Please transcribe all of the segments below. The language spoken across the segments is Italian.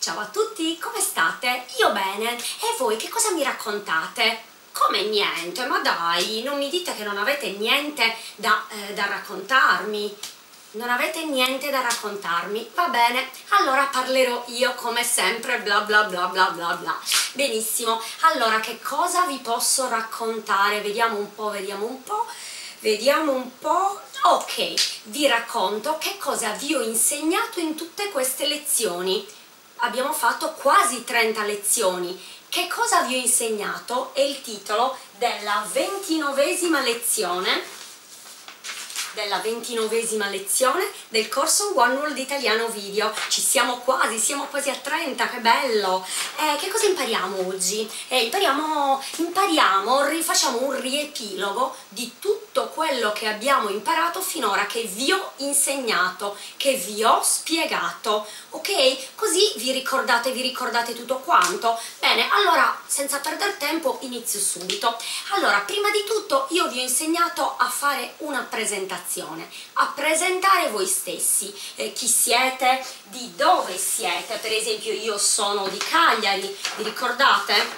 Ciao a tutti, come state? Io bene, e voi che cosa mi raccontate? Come niente? Ma dai, non mi dite che non avete niente da raccontarmi. Non avete niente da raccontarmi? Va bene, allora parlerò io come sempre, bla bla bla bla bla bla. Benissimo, allora che cosa vi posso raccontare? Vediamo un po', vediamo un po', vediamo un po'. Ok, vi racconto che cosa vi ho insegnato in tutte queste lezioni. Abbiamo fatto quasi 30 lezioni. Che cosa vi ho insegnato? È il titolo della 29esima lezione del corso One World Italiano Video. Siamo quasi a 30, che bello! Che cosa impariamo oggi? Facciamo un riepilogo di tutto quello che abbiamo imparato finora, che vi ho insegnato, che vi ho spiegato, ok? Così vi ricordate tutto quanto? Bene, allora, senza perdere tempo, inizio subito. Allora, prima di tutto io vi ho insegnato a fare una presentazione, a presentare voi stessi, chi siete, di dove siete. Per esempio, io sono di Cagliari, vi ricordate?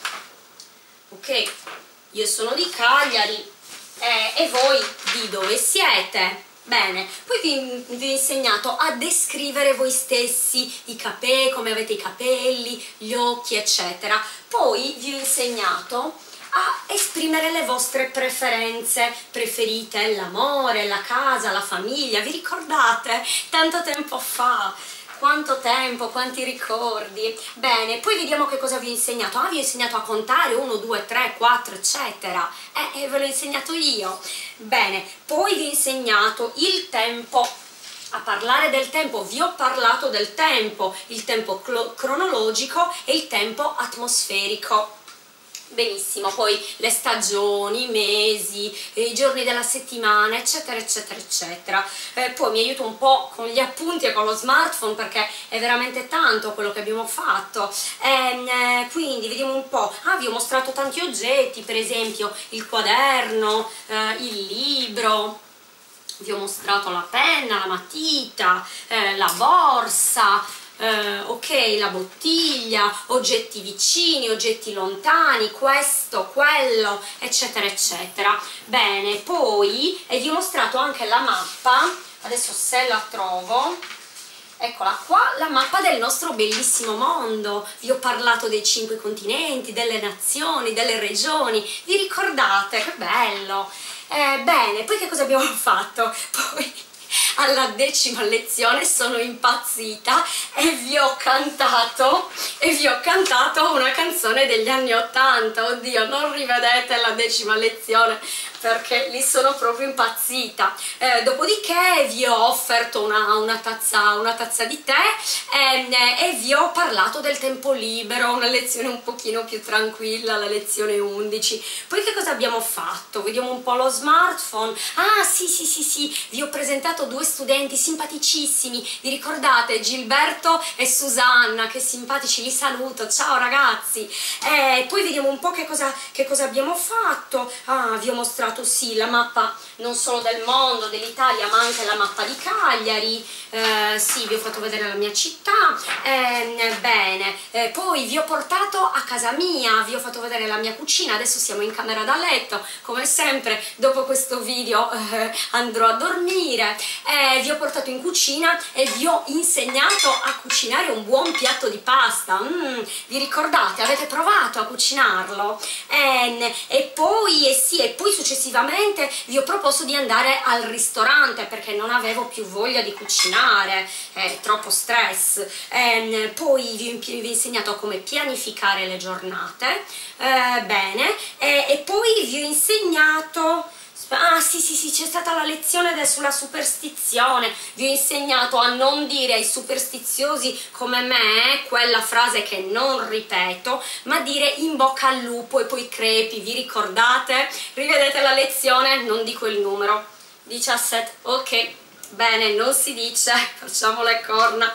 Ok, io sono di Cagliari, e voi di dove siete? Bene, poi vi ho insegnato a descrivere voi stessi, i capelli, come avete i capelli, gli occhi, eccetera. Poi vi ho insegnato a esprimere le vostre preferenze, preferite l'amore, la casa, la famiglia, vi ricordate? Tanto tempo fa! Quanto tempo, quanti ricordi. Bene, poi vediamo che cosa vi ho insegnato. Vi ho insegnato a contare 1, 2, 3, 4, eccetera. Ve l'ho insegnato io. Bene, poi vi ho insegnato il tempo. A parlare del tempo, vi ho parlato del tempo, il tempo cronologico e il tempo atmosferico. Benissimo, poi le stagioni, i mesi, i giorni della settimana, eccetera eccetera eccetera. Poi mi aiuto un po' con gli appunti e con lo smartphone, perché è veramente tanto quello che abbiamo fatto. Quindi vediamo un po'. Vi ho mostrato tanti oggetti, per esempio il quaderno, il libro. Vi ho mostrato la penna, la matita, la borsa, ok, la bottiglia, oggetti vicini, oggetti lontani, questo, quello, eccetera eccetera. Bene, poi vi ho mostrato anche la mappa, adesso se la trovo, eccola qua, la mappa del nostro bellissimo mondo. Vi ho parlato dei 5 continenti, delle nazioni, delle regioni, vi ricordate? Che bello! Bene, poi che cosa abbiamo fatto? Poi alla 10ª lezione sono impazzita e vi ho cantato una canzone degli anni 80. Oddio, non rivedete la 10ª lezione perché lì sono proprio impazzita. Dopodiché vi ho offerto una tazza di tè e vi ho parlato del tempo libero, una lezione un pochino più tranquilla, la lezione 11. Poi che cosa abbiamo fatto? Vediamo un po' lo smartphone. Sì, vi ho presentato 2 studenti simpaticissimi, vi ricordate? Gilberto e Susanna, che simpatici, li saluto, ciao ragazzi. Poi vediamo un po' che cosa abbiamo fatto. Vi ho mostrato sì la mappa non solo del mondo, dell'Italia, ma anche la mappa di Cagliari. Sì, vi ho fatto vedere la mia città. Bene, poi vi ho portato a casa mia, vi ho fatto vedere la mia cucina. Adesso siamo in camera da letto, come sempre. Dopo questo video andrò a dormire. Vi ho portato in cucina e vi ho insegnato a cucinare un buon piatto di pasta. Vi ricordate? Avete provato a cucinarlo? E poi successivamente vi ho proposto di andare al ristorante perché non avevo più voglia di cucinare, troppo stress. Poi vi ho insegnato come pianificare le giornate. Bene, e poi vi ho insegnato... sì, c'è stata la lezione sulla superstizione. Vi ho insegnato a non dire ai superstiziosi come me quella frase che non ripeto, ma dire in bocca al lupo e poi crepi. Vi ricordate? Rivedete la lezione, non dico il numero, 17, ok. Bene, non si dice, facciamo le corna.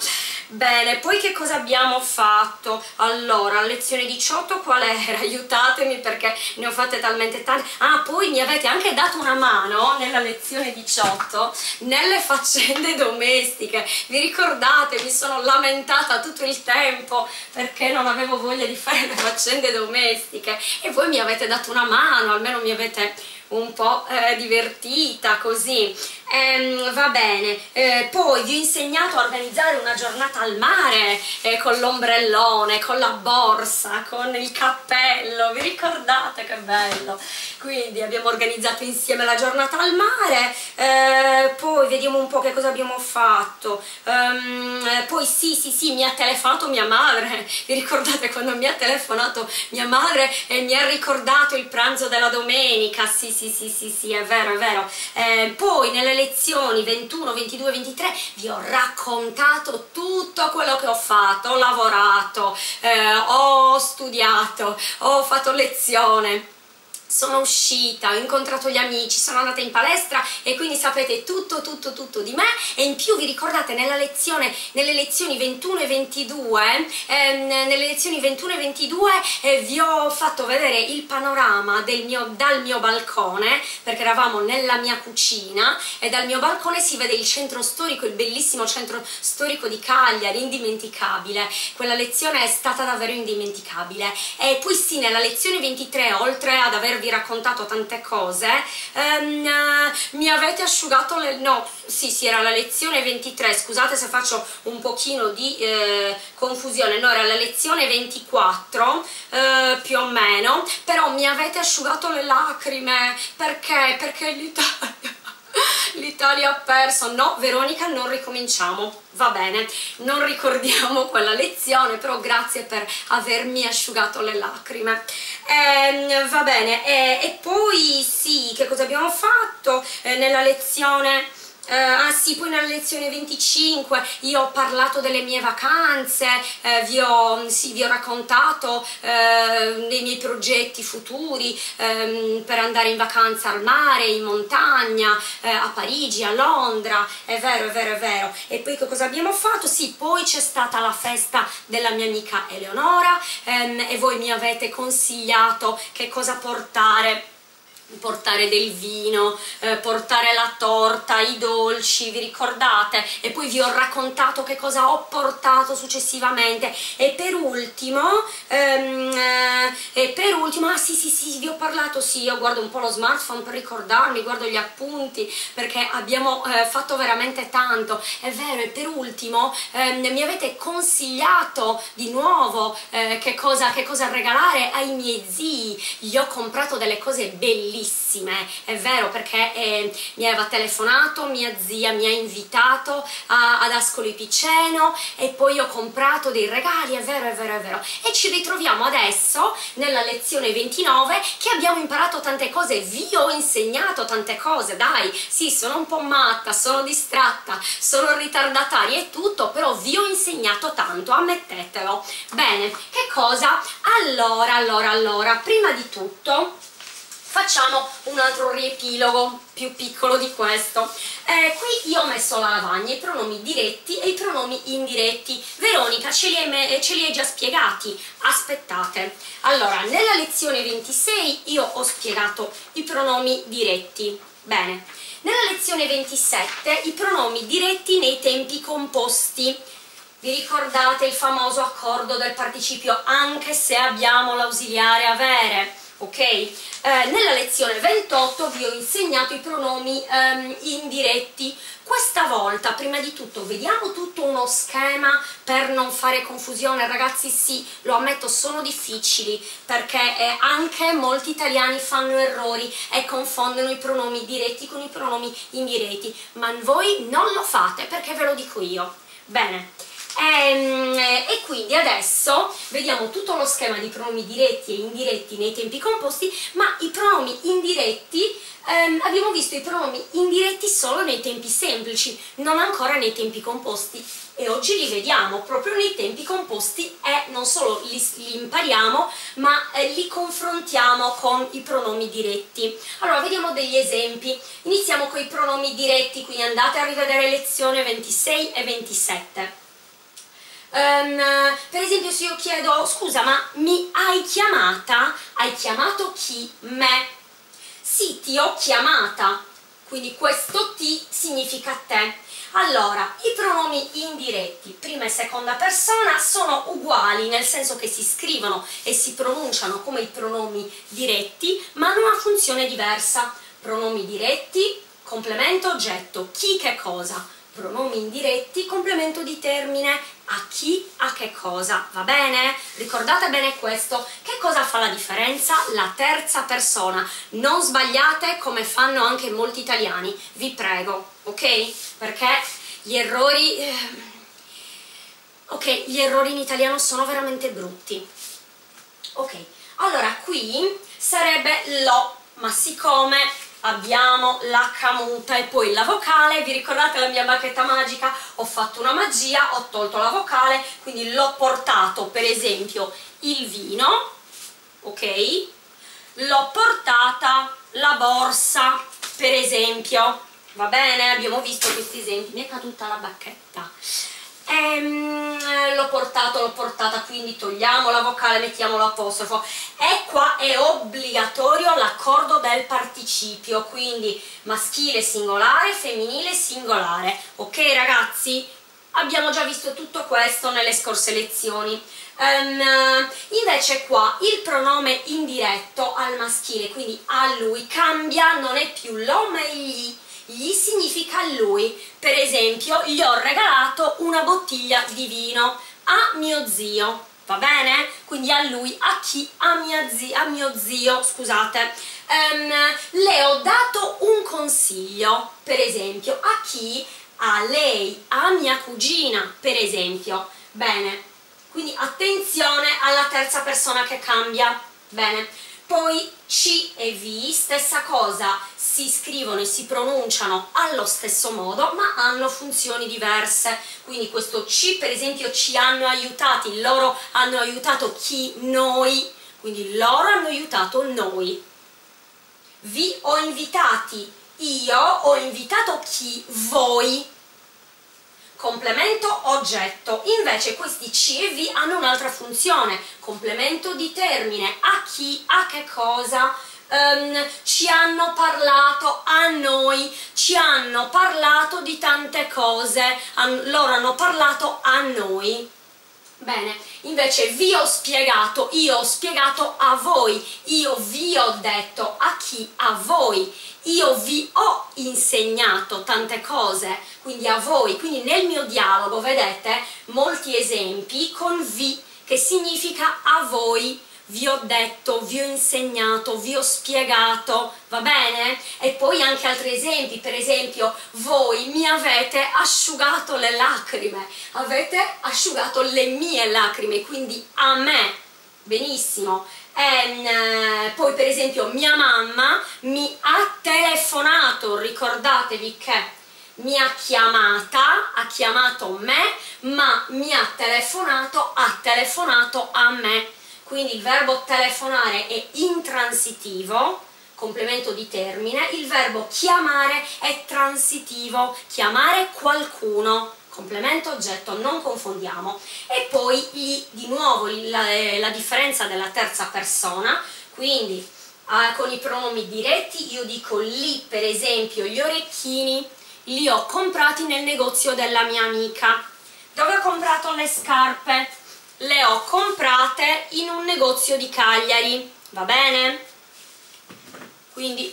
Bene, poi che cosa abbiamo fatto? Allora, lezione 18 qual era? Aiutatemi perché ne ho fatte talmente tante. Ah, poi mi avete anche dato una mano nella lezione 18 nelle faccende domestiche. Vi ricordate? Mi sono lamentata tutto il tempo perché non avevo voglia di fare le faccende domestiche e voi mi avete dato una mano, almeno mi avete un po' divertita così. Va bene, poi vi ho insegnato a organizzare una giornata al mare con l'ombrellone, con la borsa, con il cappello, vi ricordate che bello? Quindi abbiamo organizzato insieme la giornata al mare, poi vediamo un po' che cosa abbiamo fatto. Poi sì, mi ha telefonato mia madre, vi ricordate quando mi ha telefonato mia madre e mi ha ricordato il pranzo della domenica? Sì, è vero, è vero. Poi nelle lezioni 21, 22, 23 vi ho raccontato tutto quello che ho fatto, ho lavorato, ho studiato, ho fatto lezione, sono uscita, ho incontrato gli amici, sono andata in palestra e quindi sapete tutto di me. E in più vi ricordate nelle lezioni 21 e 22 vi ho fatto vedere il panorama dal mio balcone, perché eravamo nella mia cucina e dal mio balcone si vede il centro storico, il bellissimo centro storico di Cagliari, indimenticabile. Quella lezione è stata davvero indimenticabile. E poi sì, nella lezione 23, oltre ad avervi raccontato tante cose, mi avete asciugato le... no, sì, era la lezione 23, scusate se faccio un pochino di confusione, no, era la lezione 24 più o meno, però mi avete asciugato le lacrime, perché l'Italia ha perso. No, Veronica, non ricominciamo, va bene, non ricordiamo quella lezione, però grazie per avermi asciugato le lacrime. Va bene, e poi sì, che cosa abbiamo fatto nella lezione? Poi nella lezione 25 io ho parlato delle mie vacanze, vi ho raccontato dei miei progetti futuri per andare in vacanza al mare, in montagna, a Parigi, a Londra, è vero. E poi che cosa abbiamo fatto? Sì, poi c'è stata la festa della mia amica Eleonora e voi mi avete consigliato che cosa portare del vino, portare la torta, i dolci, vi ricordate? E poi vi ho raccontato che cosa ho portato successivamente e per ultimo sì, vi ho parlato, sì, io guardo un po' lo smartphone per ricordarmi, guardo gli appunti perché abbiamo fatto veramente tanto, è vero. E per ultimo mi avete consigliato di nuovo che cosa regalare ai miei zii. Gli ho comprato delle cose bellissime, è vero, perché mi aveva telefonato mia zia, mi ha invitato ad Ascoli Piceno e poi ho comprato dei regali, è vero. E ci ritroviamo adesso nella lezione 29 che abbiamo imparato tante cose, vi ho insegnato tante cose, dai, sì, sono un po' matta, sono distratta, sono ritardataria e tutto, però vi ho insegnato tanto, ammettetelo. Bene, che cosa? Allora, prima di tutto facciamo un altro riepilogo più piccolo di questo. Qui io ho messo la lavagna, i pronomi diretti e i pronomi indiretti. Veronica, ce li hai già spiegati? Aspettate. Allora, nella lezione 26 io ho spiegato i pronomi diretti. Bene. Nella lezione 27 i pronomi diretti nei tempi composti. Vi ricordate il famoso accordo del participio anche se abbiamo l'ausiliare avere? Ok? Nella lezione 28 vi ho insegnato i pronomi indiretti. Questa volta, prima di tutto, vediamo tutto uno schema per non fare confusione. Ragazzi, sì, lo ammetto, sono difficili perché anche molti italiani fanno errori e confondono i pronomi diretti con i pronomi indiretti, ma voi non lo fate perché ve lo dico io. Bene. E quindi adesso vediamo tutto lo schema di pronomi diretti e indiretti nei tempi composti, ma i pronomi indiretti, abbiamo visto i pronomi indiretti solo nei tempi semplici, non ancora nei tempi composti, e oggi li vediamo proprio nei tempi composti e non solo li impariamo, ma li confrontiamo con i pronomi diretti. Allora, vediamo degli esempi. Iniziamo con i pronomi diretti, quindi andate a rivedere lezione 26 e 27. Per esempio se io chiedo scusa ma mi hai chiamata? Hai chiamato chi? Me. Sì, ti ho chiamata, quindi questo ti significa te. Allora, i pronomi indiretti, prima e seconda persona, sono uguali, nel senso che si scrivono e si pronunciano come i pronomi diretti, ma hanno una funzione diversa. Pronomi diretti, complemento oggetto, chi che cosa. Pronomi indiretti, complemento di termine, a chi, a che cosa, va bene? Ricordate bene questo. Che cosa fa la differenza? La terza persona. Non sbagliate come fanno anche molti italiani, vi prego, ok? Perché gli errori in italiano sono veramente brutti. Ok, allora qui sarebbe lo, ma siccome abbiamo l'H muta e poi la vocale, vi ricordate la mia bacchetta magica? Ho fatto una magia, ho tolto la vocale, quindi l'ho portato, per esempio, il vino, ok? L'ho portata la borsa, per esempio, va bene? Abbiamo visto questi esempi, mi è caduta la bacchetta. L'ho portata, quindi togliamo la vocale, mettiamo l'apostrofo e qua è obbligatorio l'accordo del participio, quindi maschile singolare, femminile singolare, ok ragazzi? Abbiamo già visto tutto questo nelle scorse lezioni. Invece qua il pronome indiretto al maschile, quindi a lui, cambia, non è più lo ma è gli significa lui. Per esempio, gli ho regalato una bottiglia di vino a mio zio, va bene? Quindi a lui, a chi? A mio zio, scusate. Le ho dato un consiglio, per esempio, a chi? A lei, a mia cugina, per esempio. Bene, quindi attenzione alla terza persona che cambia. Bene. Poi C e V, stessa cosa, si scrivono e si pronunciano allo stesso modo, ma hanno funzioni diverse. Quindi questo C, per esempio, ci hanno aiutati, loro hanno aiutato chi? Noi. Quindi loro hanno aiutato noi. Vi ho invitati, io ho invitato chi? Voi. Complemento oggetto. Invece questi C e V hanno un'altra funzione, complemento di termine, a chi, a che cosa, ci hanno parlato, a noi, ci hanno parlato di tante cose, loro hanno parlato a noi. Bene, invece vi ho spiegato, io ho spiegato a voi, io vi ho detto a chi? A voi, io vi ho insegnato tante cose, quindi a voi, quindi nel mio dialogo vedete molti esempi con vi, che significa a voi, vi ho detto, vi ho insegnato, vi ho spiegato, va bene? E poi anche altri esempi, per esempio, voi mi avete asciugato le lacrime, avete asciugato le mie lacrime, quindi a me, benissimo. Poi per esempio mia mamma mi ha telefonato, ricordatevi che mi ha chiamata, ha chiamato me, ma mi ha telefonato a me. Quindi il verbo telefonare è intransitivo, complemento di termine, il verbo chiamare è transitivo, chiamare qualcuno, complemento oggetto, non confondiamo. E poi di nuovo la differenza della terza persona, quindi con i pronomi diretti io dico li, per esempio gli orecchini li ho comprati nel negozio della mia amica. Dove ho comprato le scarpe? Le ho comprate in un negozio di Cagliari, va bene? Quindi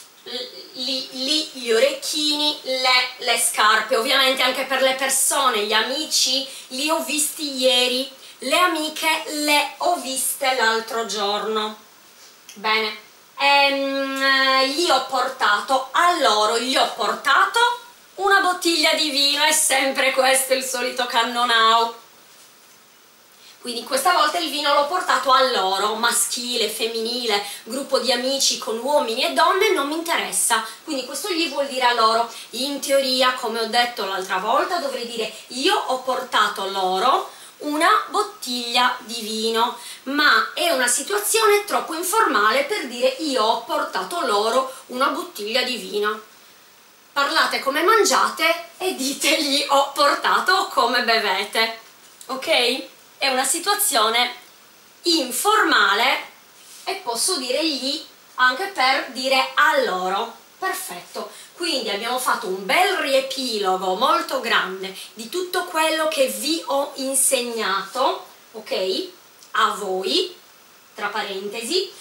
gli orecchini, le scarpe, ovviamente anche per le persone, gli amici li ho visti ieri, le amiche le ho viste l'altro giorno. Bene, gli ho portato, a loro gli ho portato una bottiglia di vino, è sempre questo il solito cannonau. Quindi questa volta il vino l'ho portato a loro, maschile, femminile, gruppo di amici con uomini e donne, non mi interessa. Quindi questo gli vuol dire a loro. In teoria, come ho detto l'altra volta, dovrei dire io ho portato loro una bottiglia di vino, ma è una situazione troppo informale per dire io ho portato loro una bottiglia di vino. Parlate come mangiate e ditegli ho portato come bevete. ok? È una situazione informale e posso dire gli anche per dire a loro. Perfetto, quindi abbiamo fatto un bel riepilogo molto grande di tutto quello che vi ho insegnato, ok? A voi, tra parentesi,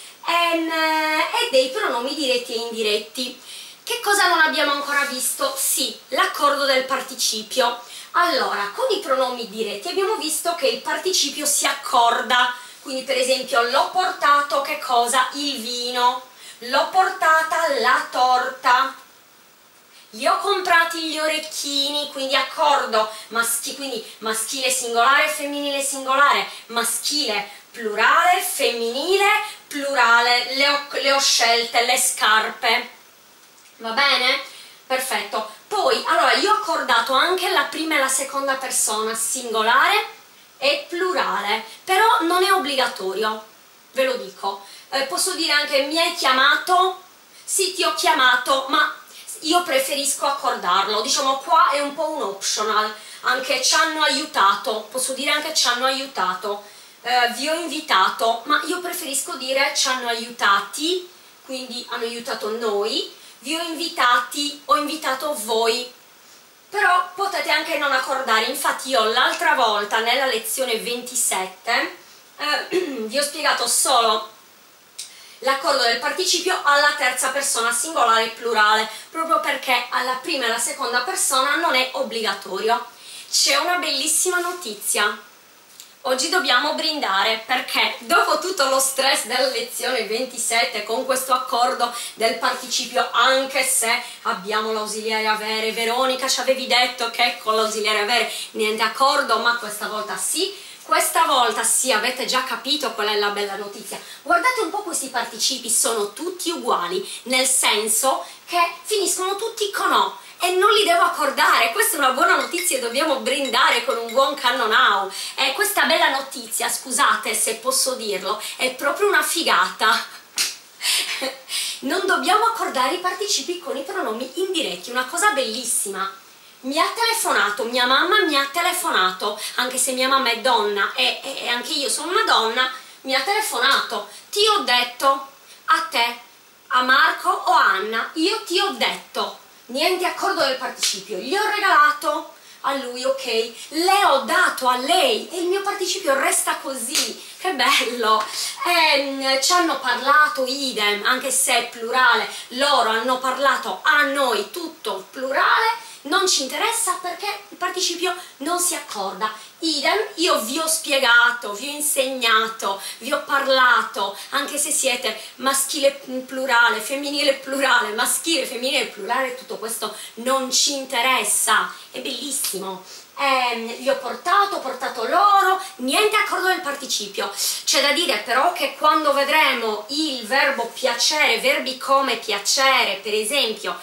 e dei pronomi diretti e indiretti. Che cosa non abbiamo ancora visto? Sì, l'accordo del participio. Allora, con i pronomi diretti abbiamo visto che il participio si accorda, quindi per esempio l'ho portato che cosa? Il vino, l'ho portata la torta, li ho comprati gli orecchini, quindi accordo, quindi maschile singolare, femminile singolare, maschile plurale, femminile plurale, le ho scelte, le scarpe, va bene? Perfetto. Poi, allora, io ho accordato anche la prima e la seconda persona, singolare e plurale, però non è obbligatorio, ve lo dico. Posso dire anche mi hai chiamato? Sì, ti ho chiamato, ma io preferisco accordarlo, diciamo qua è un po' un optional, anche ci hanno aiutato, posso dire anche ci hanno aiutato, vi ho invitato, ma io preferisco dire ci hanno aiutati, quindi hanno aiutato noi, vi ho invitati, ho invitato voi, però potete anche non accordare. Infatti io l'altra volta nella lezione 27 vi ho spiegato solo l'accordo del participio alla terza persona singolare e plurale, proprio perché alla prima e alla seconda persona non è obbligatorio. C'è una bellissima notizia. Oggi dobbiamo brindare perché dopo tutto lo stress della lezione 27 con questo accordo del participio, anche se abbiamo l'ausiliare avere, Veronica ci avevi detto che con l'ausiliare avere niente accordo, ma questa volta sì, avete già capito qual è la bella notizia. Guardate un po' questi participi, sono tutti uguali, nel senso che finiscono tutti con O e non li devo accordare. Questa è una buona notizia e dobbiamo brindare con un buon cannonau. E questa bella notizia, scusate se posso dirlo, è proprio una figata. Non dobbiamo accordare i participi con i pronomi indiretti, una cosa bellissima. Mi ha telefonato, mia mamma mi ha telefonato, anche se mia mamma è donna e anche io sono una donna, mi ha telefonato. Ti ho detto, a te, a Marco o a Anna, io ti ho detto, niente accordo del participio, gli ho regalato a lui, ok, le ho dato a lei e il mio participio resta così, che bello. Ci hanno parlato, idem, anche se è plurale, loro hanno parlato a noi, tutto plurale, non ci interessa perché il participio non si accorda. Idem, io vi ho spiegato, vi ho insegnato, vi ho parlato, anche se siete maschile plurale, femminile plurale, maschile, femminile plurale, tutto questo non ci interessa, è bellissimo. Li ho portato loro, niente accordo del participio. C'è da dire però che quando vedremo il verbo piacere, verbi come piacere, per esempio,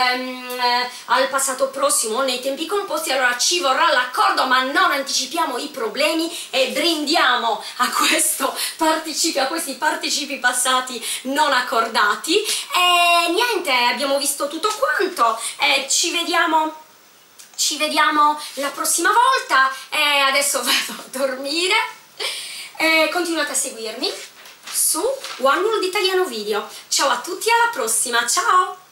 al passato prossimo o nei tempi composti, allora ci vorrà l'accordo, ma non anticipiamo i problemi e brindiamo a questo participio, a questi participi passati non accordati. E niente, abbiamo visto tutto quanto, ci vediamo la prossima volta e adesso vado a dormire. Continuate a seguirmi su One World Italiano Video. Ciao a tutti, alla prossima, ciao!